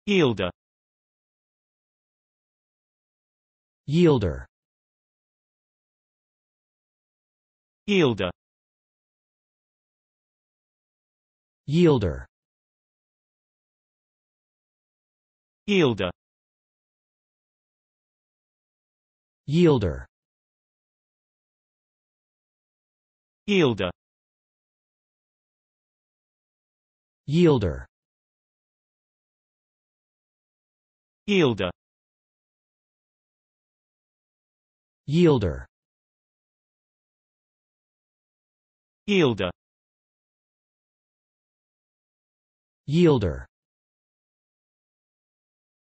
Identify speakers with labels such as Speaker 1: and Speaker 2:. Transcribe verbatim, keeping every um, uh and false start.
Speaker 1: Yielder.
Speaker 2: Yielder.
Speaker 1: Yielder.
Speaker 2: Yielder.
Speaker 1: Yielder.
Speaker 2: Yielder.
Speaker 1: Yielder.
Speaker 2: Yielder.
Speaker 1: Yielder.
Speaker 2: Yielder.
Speaker 1: Yielder.
Speaker 2: Yielder.